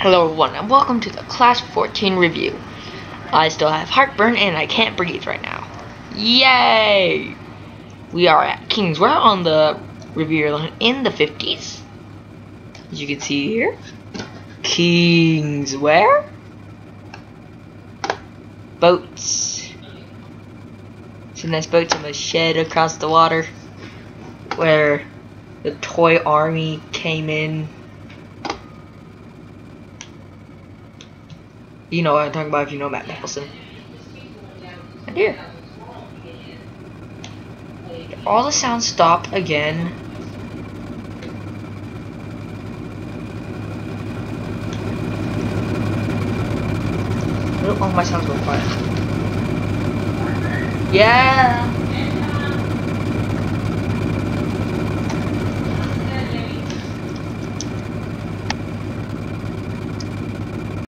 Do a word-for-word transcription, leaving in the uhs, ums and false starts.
Hello everyone and welcome to the Class fourteen review. I still have heartburn and I can't breathe right now. Yay! We are at Kingswear on the review line in the fifties. As you can see here. Kingswear. Boats. Some nice boats in the shed across the water where the toy army came in. You know what I'm talking about if you know Matt Nicholson. And here. All the sounds stop again. Oh, my sounds go quiet. Yeah!